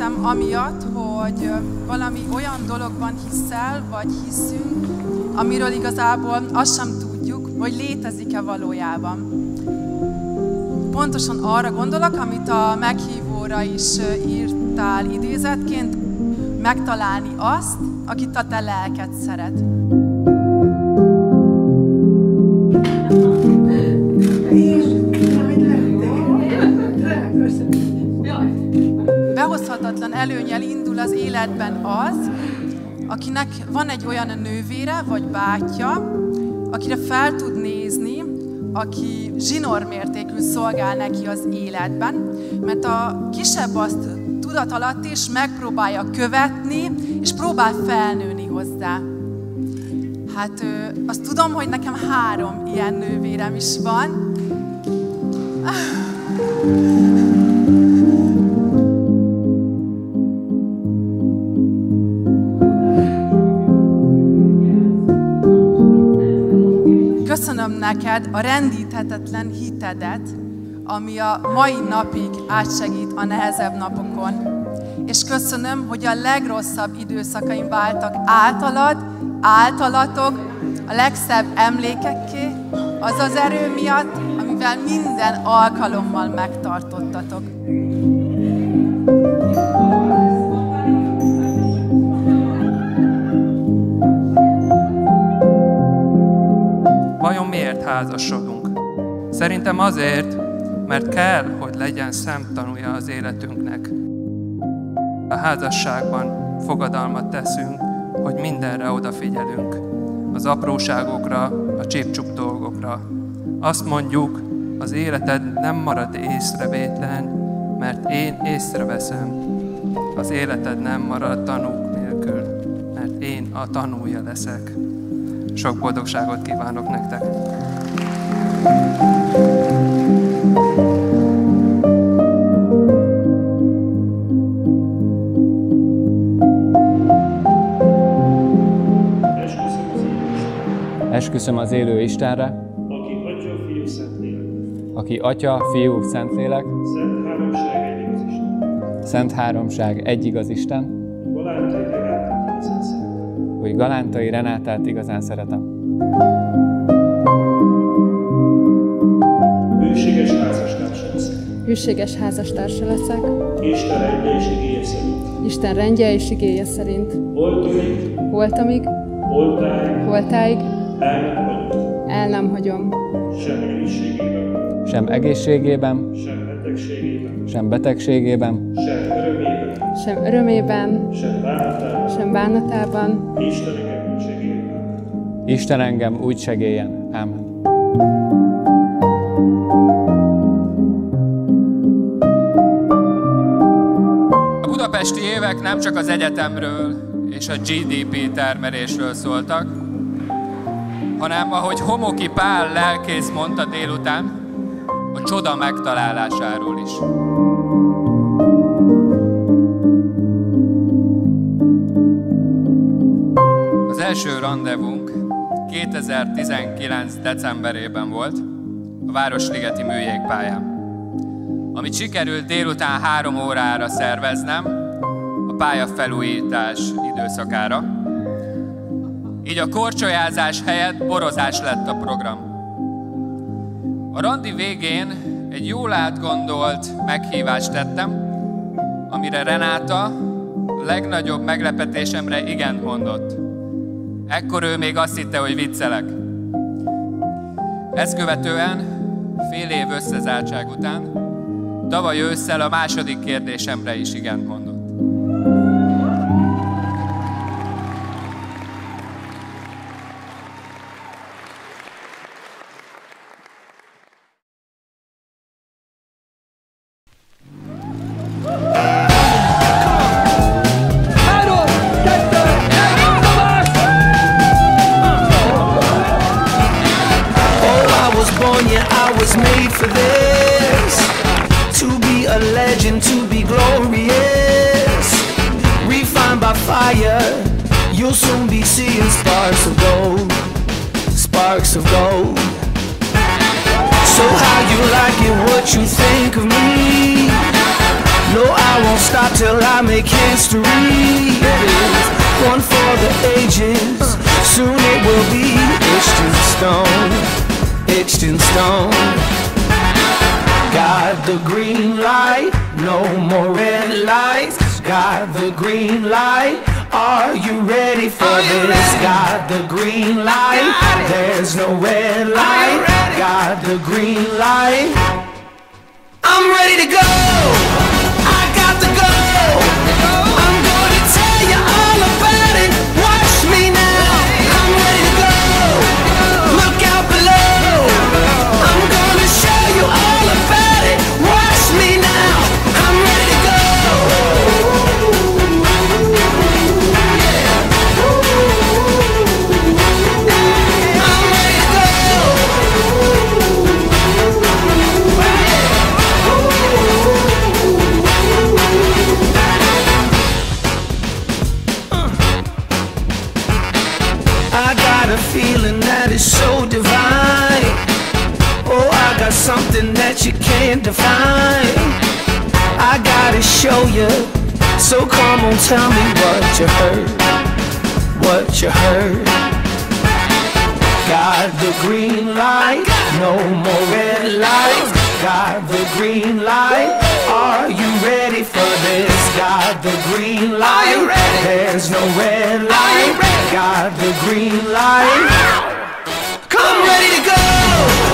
Szerintem amiatt, hogy valami olyan dologban hiszel, vagy hiszünk, amiről igazából azt sem tudjuk, hogy létezik-e valójában. Pontosan arra gondolok, amit a meghívóra is írtál idézetként, megtalálni azt, akit a te lelked szeret. Behozhatatlan előnnyel indul az életben az, akinek van egy olyan nővére vagy bátyja, akire fel tud nézni, aki zsinórmértékű szolgál neki az életben, mert a kisebb azt tudat alatt is megpróbálja követni, és próbál felnőni hozzá. Hát azt tudom, hogy nekem 3 ilyen nővérem is van. Köszönöm neked a rendíthetetlen hitedet, ami a mai napig átsegít a nehezebb napokon. És köszönöm, hogy a legrosszabb időszakaim váltak általatok a legszebb emlékekké, az az erő miatt, amivel minden alkalommal megtartottatok. Vajon miért házasodunk? Szerintem azért, mert kell, hogy legyen szemtanúja az életünknek. A házasságban fogadalmat teszünk, hogy mindenre odafigyelünk. Az apróságokra, a csip-csup dolgokra. Azt mondjuk, az életed nem marad észrevétlen, mert én észreveszem. Az életed nem marad tanúk nélkül, mert én a tanúja leszek. Sok boldogságot kívánok nektek! Esküszöm az élő Istenre, aki Atya, Fiú, Szentlélek, Szent Háromság, egy igaz Isten, hogy Galántai Renátát igazán szeretem. Hűséges házastársa leszek. Isten rendje és igéje szerint. Holtamig. Holtáig. El nem hagyom. Sem egészségében. Sem betegségében. Sem örömében. Sem bánatában. Isten engem úgy segéljen. Ámen. A budapesti évek nem csak az egyetemről és a GDP termelésről szóltak, hanem ahogy Homoki Pál lelkész mondta délután, a csoda megtalálásáról is. Az első randevunk 2019. decemberében volt a Városligeti Műjégpályán, amit sikerült délután 3 órára szerveznem a pályafelújítás időszakára. Így a korcsolyázás helyett borozás lett a program. A randi végén egy jól átgondolt meghívást tettem, amire Renáta a legnagyobb meglepetésemre igent mondott. Ekkor ő még azt hitte, hogy viccelek. Ezt követően, fél év összezártság után, tavaly ősszel a második kérdésemre is igent mondott. You'll soon be seeing sparks of gold, sparks of gold. So how you like it, what you think of me? No, I won't stop till I make history. It is one for the ages. Soon it will be etched in stone, etched in stone. Got the green light, no more red lights. Got the green light, are you ready for this? Got the green light, there's no red light. Got the green light, I'm ready to go. I got to go. I'm going to tell you all about it. Watch me now. I'm ready to go. Look out below. I'm going to show you all about it. Watch me now. I'm ready to go. I'm ready to go. I got a feeling that is so divine. Oh, I got something that you can't define. I gotta show you, so come on, tell me what you heard, what you heard. Got the green light, no more red lights. Got the green light, are you ready for this? Got the green light, there's no red light. Got the green light, come ready to go.